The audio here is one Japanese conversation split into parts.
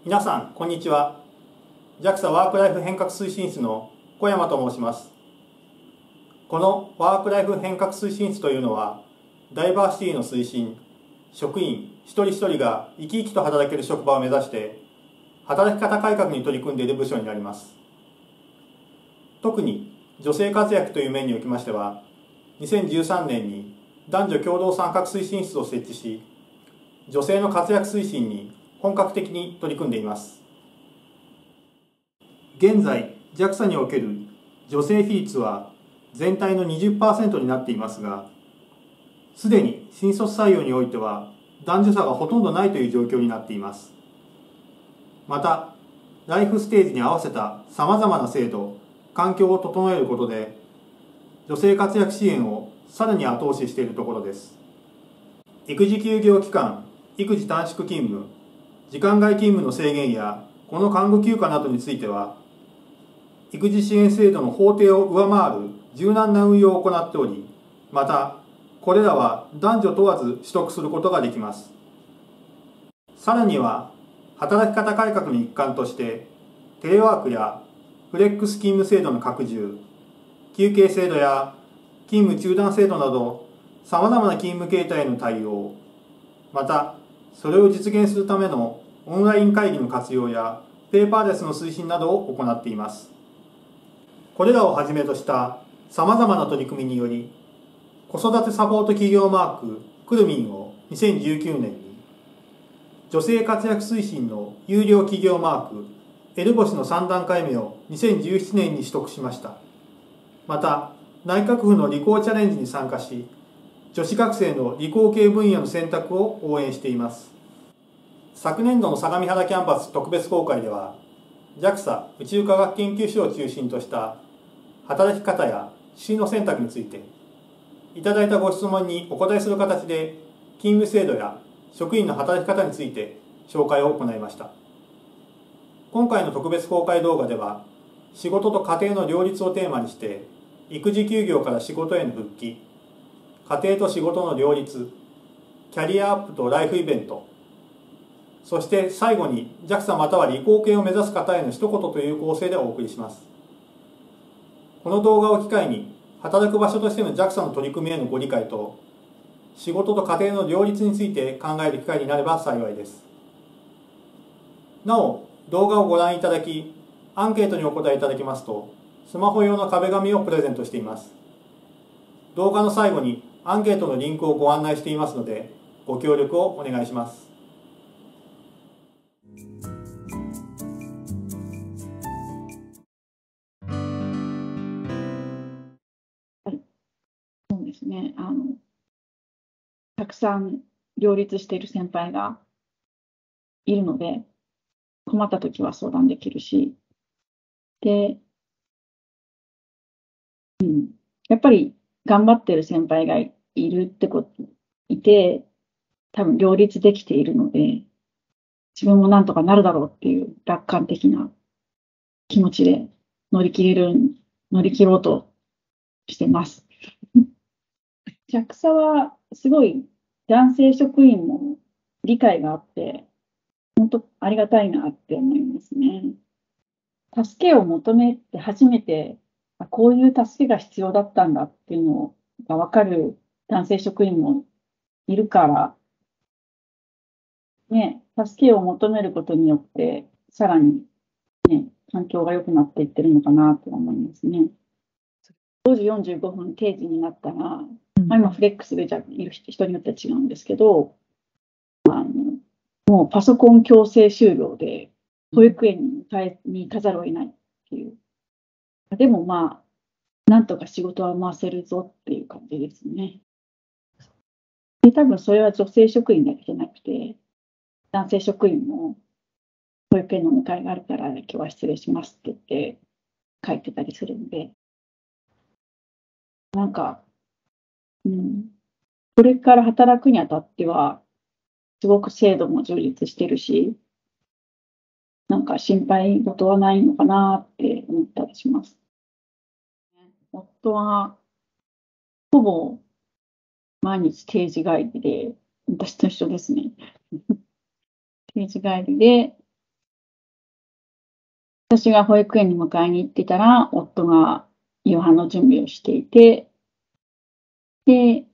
皆さん、こんにちは。JAXA ワークライフ変革推進室の小山と申します。このワークライフ変革推進室というのは、ダイバーシティの推進、職員一人一人が生き生きと働ける職場を目指して、働き方改革に取り組んでいる部署になります。特に女性活躍という面におきましては、2013年に男女共同参画推進室を設置し、女性の活躍推進に本格的に取り組んでいます。現在 JAXA における女性比率は全体の 20% になっていますが、すでに新卒採用においては男女差がほとんどないという状況になっています。また、ライフステージに合わせたさまざまな制度、環境を整えることで、女性活躍支援をさらに後押ししているところです。育児休業期間、育児短縮勤務、時間外勤務の制限やこの看護休暇などについては、育児支援制度の法定を上回る柔軟な運用を行っており、また、これらは男女問わず取得することができます。さらには、働き方改革の一環として、テレワークやフレックス勤務制度の拡充、休憩制度や勤務中断制度など、さまざまな勤務形態への対応、また、それを実現するためのオンライン会議の活用やペーパーレスの推進などを行っています。これらをはじめとしたさまざまな取り組みにより、子育てサポート企業マークくるみんを2019年に、女性活躍推進の優良企業マークL星の3段階目を2017年に取得しました。また、内閣府の理工チャレンジに参加し、女子学生の理工系分野の選択を応援しています。昨年度の相模原キャンパス特別公開では、JAXA 宇宙科学研究所を中心とした働き方や進路選択について、いただいたご質問にお答えする形で、勤務制度や職員の働き方について紹介を行いました。今回の特別公開動画では、仕事と家庭の両立をテーマにして、育児休業から仕事への復帰、家庭と仕事の両立、キャリアアップとライフイベント、そして最後に JAXA または理工系を目指す方への一言という構成でお送りします。この動画を機会に、働く場所としての JAXA の取り組みへのご理解と、仕事と家庭の両立について考える機会になれば幸いです。なお、動画をご覧いただき、アンケートにお答えいただきますと、スマホ用の壁紙をプレゼントしています。動画の最後にアンケートのリンクをご案内していますので、ご協力をお願いします。 そうですね。たくさん両立している先輩がいるので、困った時は相談できるし、で、やっぱり頑張ってる先輩がいるってこと、いて、多分両立できているので、自分もなんとかなるだろうっていう楽観的な気持ちで乗り切ろうとしてます。JAXA はすごい男性職員も理解があって、本当ありがたいなって思いますね。助けを求めて初めて、こういう助けが必要だったんだっていうのが分かる男性職員もいるから、ね、助けを求めることによって、さらに、ね、環境が良くなっていってるのかなと思いますね。5時45分定時になったら、今フレックスでいる人によっては違うんですけど、もうパソコン強制終了で保育園に行かざるを得ないっていう。でもまあ、なんとか仕事は回せるぞっていう感じですね。で、多分それは女性職員だけじゃなくて、男性職員も保育園の迎えがあるから今日は失礼しますって言って書いてたりするんで、なんか、これから働くにあたっては、すごく制度も充実してるし、なんか心配事はないのかなって思ったりします。夫はほぼ毎日定時帰りで、私と一緒ですね。定時帰りで、 私が保育園に迎えに行ってたら、夫が夕飯の準備をしていて、で、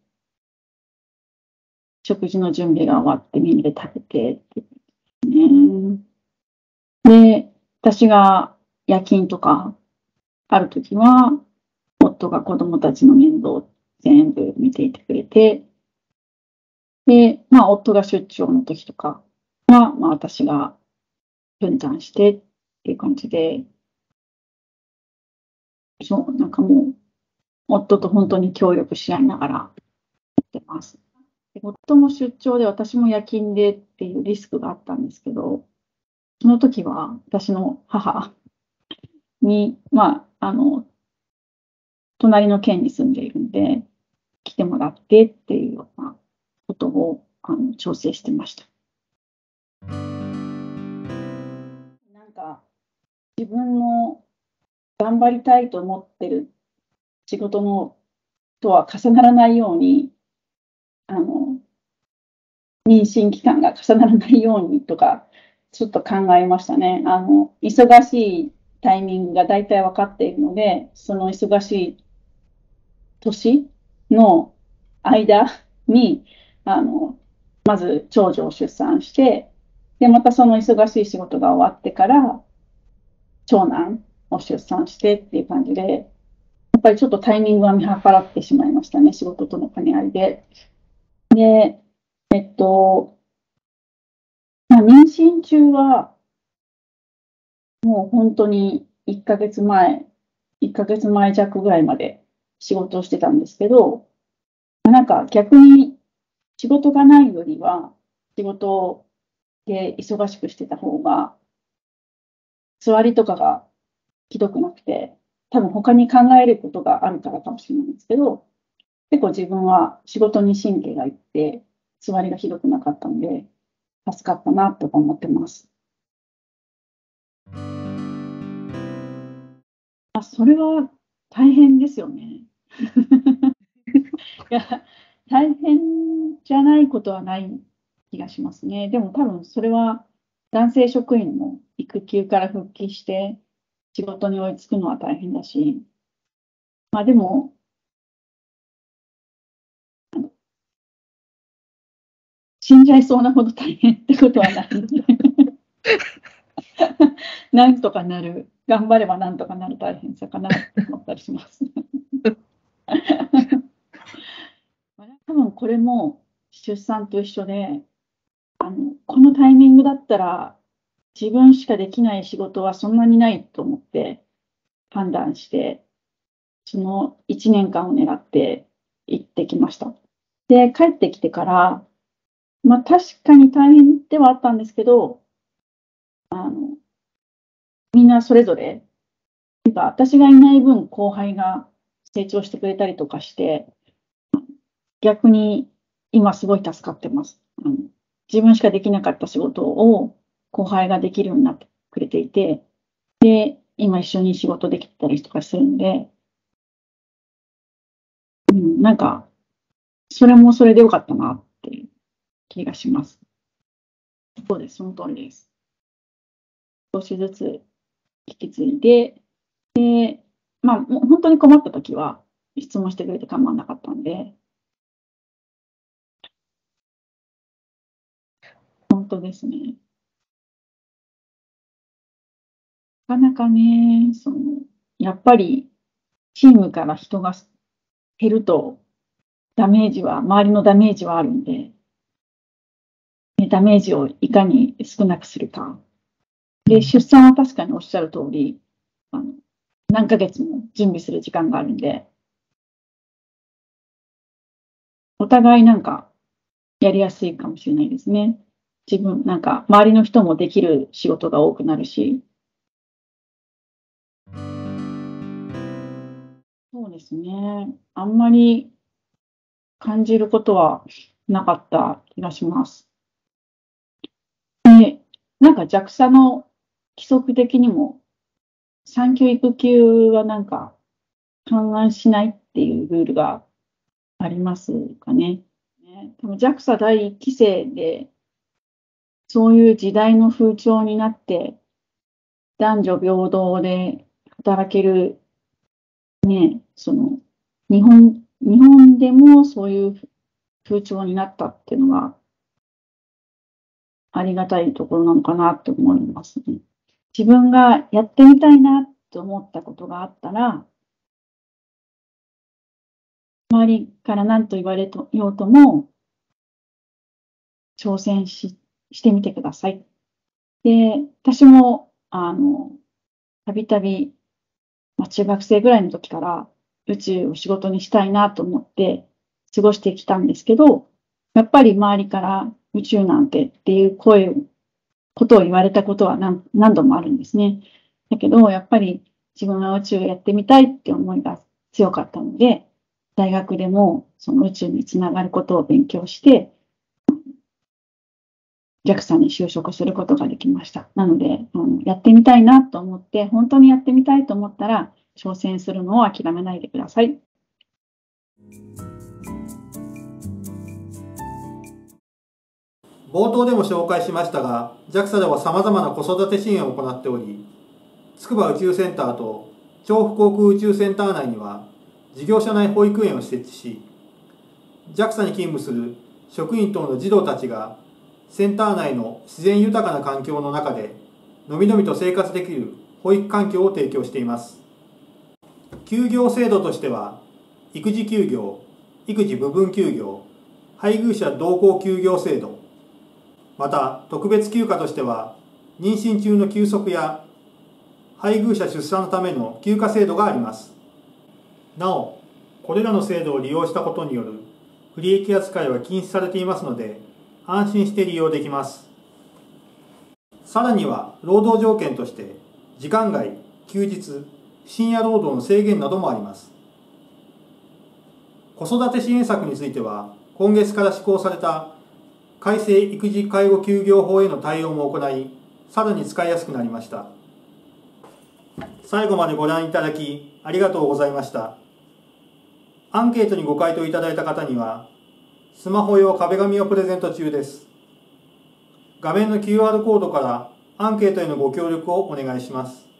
食事の準備が終わってみんなで食べてってね。で、私が夜勤とかあるときは、夫が子供たちの面倒を全部見ていてくれて、で、夫が出張の時とかは、私が分担してっていう感じで、そう、なんかもう、夫と本当に協力し合いながらやってます。で夫も出張で私も夜勤でっていうリスクがあったんですけど、その時は私の母に、隣の県に住んでいるんで、来てもらってっていうようなことを調整してました。なんか自分の頑張りたいと思ってる仕事のとは重ならないように、妊娠期間が重ならないようにとか、ちょっと考えましたね。忙しいタイミングが大体分かっているので、その忙しい年の間に、まず長女を出産して、で、またその忙しい仕事が終わってから、長男を出産してっていう感じで、やっぱりちょっとタイミングは見計らってしまいましたね、仕事との兼ね合いで。で、妊娠中は、もう本当に1ヶ月前、1ヶ月前弱ぐらいまで仕事をしてたんですけど、なんか逆に仕事がないよりは、仕事で忙しくしてた方が、座りとかがひどくなくて、多分他に考えることがあるからかもしれないんですけど、結構自分は仕事に神経がいって、座りがひどくなかったので、助かったなとか思ってます。それは大変ですよね。いや、大変じゃないことはない気がしますね。でも多分それは男性職員も育休から復帰して仕事に追いつくのは大変だし、でも、死んじゃいそうなほど大変ってことはないのでなんとかなる、頑張ればなんとかなる大変さかなって思ったりします。多分これも出産と一緒で、このタイミングだったら自分しかできない仕事はそんなにないと思って判断して、その1年間を狙って行ってきました。で、帰ってきてから、確かに大変ではあったんですけど、みんなそれぞれ、私がいない分後輩が成長してくれたりとかして、逆に今すごい助かってます。自分しかできなかった仕事を後輩ができるようになってくれていて、で、今一緒に仕事できたりとかするんで、なんか、それもそれでよかったなっていう気がします。そうです、その通りです。少しずつ引き継いで、もう本当に困った時は質問してくれて構わなかったんで、本当ですね。なかなかね、やっぱりチームから人が減ると周りのダメージはあるんで、ダメージをいかに少なくするか。で、出産は確かにおっしゃる通り、あの何ヶ月も準備する時間があるんで、お互いなんかやりやすいかもしれないですね。なんか周りの人もできる仕事が多くなるし。そうですね。あんまり感じることはなかった気がします。で、なんか JAXA の規則的にも、産休育休はなんか勘案しないっていうルールがありますかね。でも JAXA 第一期生で、そういう時代の風潮になって、 男女平等で働ける、ね、日本でもそういう風潮になったっていうのは、ありがたいところなのかなと思いますね。自分がやってみたいなと思ったことがあったら、周りから何と言われようとも、挑戦してみてください。で、私も、たびたび、中学生ぐらいの時から宇宙を仕事にしたいなと思って過ごしてきたんですけど、やっぱり周りから宇宙なんてっていうことを言われたことは何度もあるんですね。だけど、やっぱり自分は宇宙をやってみたいって思いが強かったので、大学でもその宇宙につながることを勉強して、JAXA に就職することができました。なので、やってみたいなと思って、本当にやってみたいと思ったら、挑戦するのを諦めないでください。 冒頭でも紹介しましたが、JAXA では様々な子育て支援を行っており、筑波宇宙センターと調布航空宇宙センター内には事業者内保育園を設置し、JAXA に勤務する職員等の児童たちがセンター内の自然豊かな環境の中でのびのびと生活できる保育環境を提供しています。休業制度としては、育児休業、育児部分休業、配偶者同行休業制度、また特別休暇としては、妊娠中の休息や配偶者出産のための休暇制度があります。なお、これらの制度を利用したことによる不利益扱いは禁止されていますので、安心して利用できます。さらには、労働条件として、時間外、休日、深夜労働の制限などもあります。子育て支援策については、今月から施行された改正育児介護休業法への対応も行い、さらに使いやすくなりました。最後までご覧いただき、ありがとうございました。アンケートにご回答いただいた方には、スマホ用壁紙をプレゼント中です。画面の QR コードからアンケートへのご協力をお願いします。